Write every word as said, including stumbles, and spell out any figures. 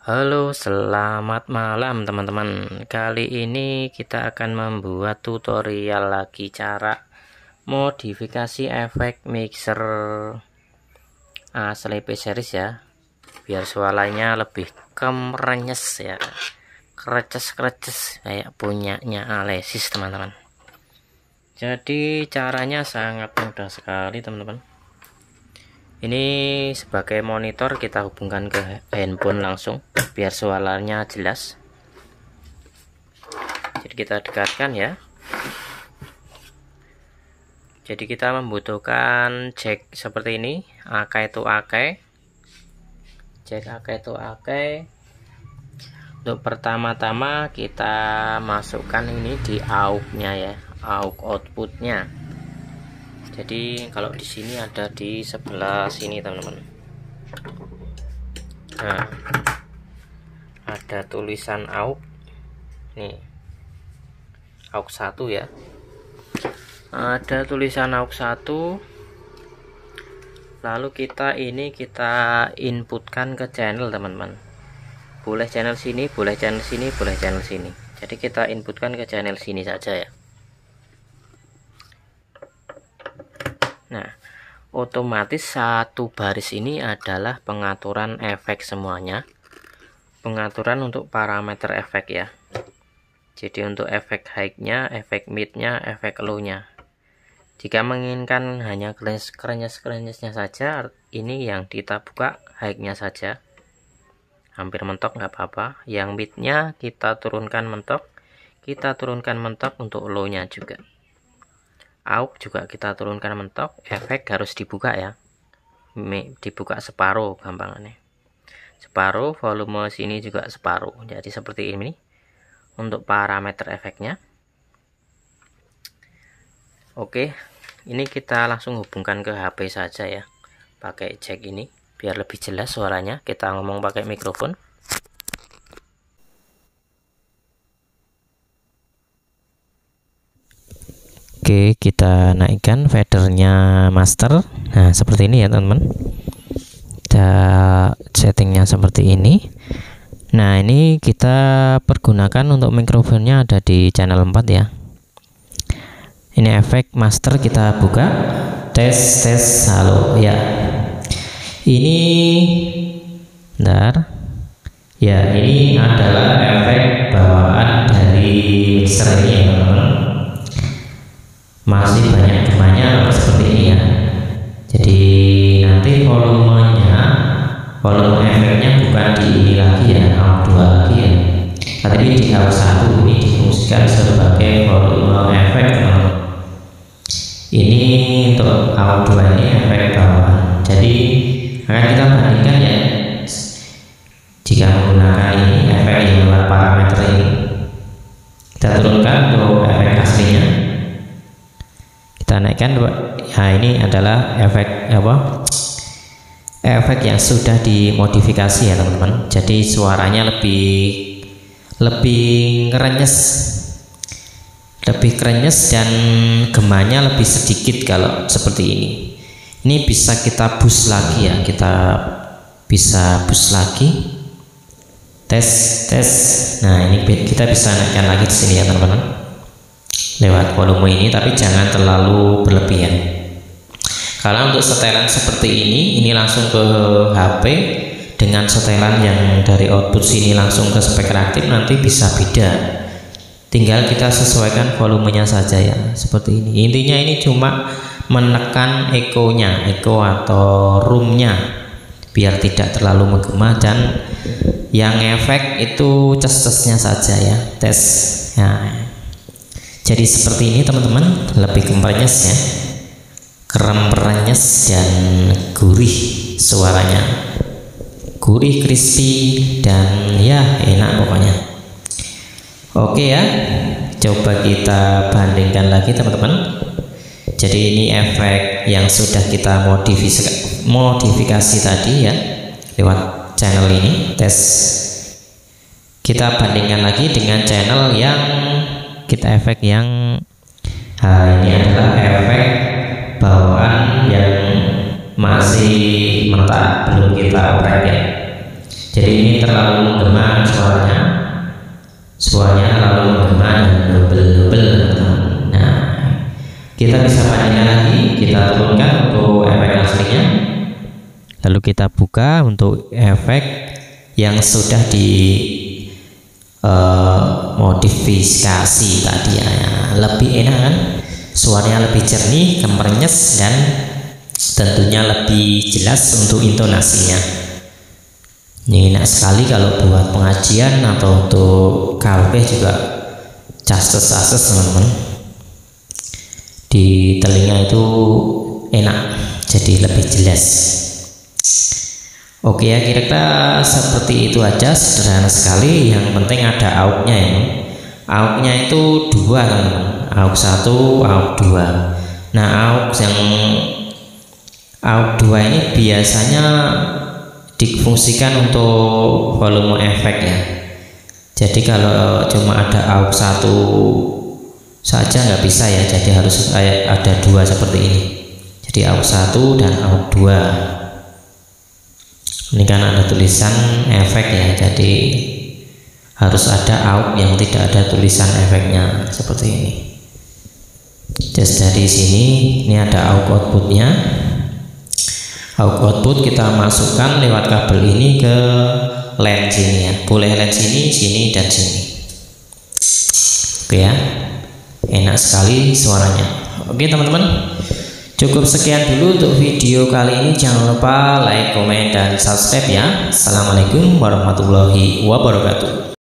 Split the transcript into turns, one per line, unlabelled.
Halo, selamat malam teman-teman. Kali ini kita akan membuat tutorial lagi cara modifikasi efek mixer asli P series ya, biar suaranya lebih kemerenyes ya, kreces-kreces kayak punyanya Alesis teman-teman. Jadi caranya sangat mudah sekali teman-teman. Ini sebagai monitor kita hubungkan ke handphone langsung biar suaranya jelas. Jadi kita dekatkan ya. Jadi kita membutuhkan jack seperti ini, akai to akai, jack akai to akai. Untuk pertama-tama kita masukkan ini di aux-nya ya, aux outputnya. Jadi kalau di sini ada di sebelah sini teman-teman. Nah, ada tulisan aux nih, aux satu ya, ada tulisan aux satu. Lalu kita ini kita inputkan ke channel teman-teman, boleh channel sini, boleh channel sini, boleh channel sini. Jadi kita inputkan ke channel sini saja ya. Nah, otomatis satu baris ini adalah pengaturan efek semuanya, pengaturan untuk parameter efek ya. Jadi untuk efek high-nya, efek mid-nya, efek low-nya. Jika menginginkan hanya krenyes-krenyesnya saja, ini yang kita buka high-nya saja, hampir mentok nggak apa-apa. Yang mid-nya kita turunkan mentok, kita turunkan mentok untuk low-nya juga. Aux juga kita turunkan mentok, efek harus dibuka ya, dibuka separuh gampangannya, separuh, volume sini juga separuh. Jadi seperti ini untuk parameter efeknya. Oke, ini kita langsung hubungkan ke H P saja ya, pakai jack ini biar lebih jelas suaranya. Kita ngomong pakai mikrofon. Oke, kita naikkan fadernya master. Nah, seperti ini ya teman-teman. Kita settingnya seperti ini. Nah, ini kita pergunakan untuk mikrofonnya ada di channel empat ya. Ini efek master, kita buka. Tes tes halo ya. Ini bentar. Ya, ini adalah efek bawaan dari mixer ini ya teman-teman. Masih banyak demanya seperti ini ya. Jadi nanti volumenya, volume efeknya bukan di ini lagi ya, aux dua lagi ya, tapi di aux satu ini difungsikan sebagai volume efek teman-teman. Ini untuk aux dua ini efek bawaan. Jadi akan kita bandingkan ya, jika menggunakan ini efek yang lewat parameter ini, kita turunkan untuk efek aslinya, kita naikkan. Nah, ini adalah efek apa, efek yang sudah dimodifikasi ya teman-teman. Jadi suaranya lebih lebih kerenyes, lebih kerenyes dan gemanya lebih sedikit kalau seperti ini. Ini bisa kita boost lagi ya, kita bisa boost lagi. Tes tes. Nah, ini kita bisa naikkan lagi di sini ya teman-teman, lewat volume ini, tapi jangan terlalu berlebihan. Karena untuk setelan seperti ini, ini langsung ke H P dengan setelan yang dari output sini langsung ke speaker aktif nanti bisa beda. Tinggal kita sesuaikan volumenya saja ya, seperti ini. Intinya ini cuma menekan echo-nya, echo atau room-nya biar tidak terlalu menggema, dan yang efek itu ces-cesnya saja ya, tes. Nah, jadi seperti ini teman-teman, lebih kemerenyes ya, krem-renyes dan gurih suaranya, gurih, crispy, dan ya enak pokoknya. Oke ya, coba kita bandingkan lagi teman-teman. Jadi ini efek yang sudah kita modifikasi, modifikasi tadi ya, lewat channel ini, tes. Kita bandingkan lagi dengan channel yang kita efek yang nah, ini adalah efek bawaan yang masih mentah, belum kita oprek ya. Jadi ini terlalu menggema suaranya, suaranya terlalu menggema dan double-double. Nah, kita bisa bandingkan lagi, kita turunkan untuk efek aslinya, lalu kita buka untuk efek yang sudah di uh, modifikasi tadi ya. Lebih enak kan, suaranya lebih jernih, kemrenyes, dan tentunya lebih jelas untuk intonasinya. Ini enak sekali kalau buat pengajian atau untuk karaoke juga cases-cases teman-teman. Di telinga itu enak, jadi lebih jelas. Oke ya, kira-kira seperti itu aja, sederhana sekali. Yang penting ada AUX-nya ya. AUX-nya itu dua teman-teman, AUX satu, AUX dua. Nah, AUX yang AUX dua ini biasanya difungsikan untuk volume efek ya. Jadi kalau cuma ada AUX satu saja nggak bisa ya, jadi harus ada dua seperti ini. Jadi AUX satu dan AUX dua. Ini kan ada tulisan efek ya, jadi harus ada AUX yang tidak ada tulisan efeknya seperti ini. Just dari sini ini ada AUX outputnya. AUX output kita masukkan lewat kabel ini ke LAN sini ya. Boleh LAN sini, sini, dan sini. Oke ya, enak sekali suaranya. Oke teman-teman, cukup sekian dulu untuk video kali ini. Jangan lupa like, komen, dan subscribe ya. Assalamualaikum warahmatullahi wabarakatuh.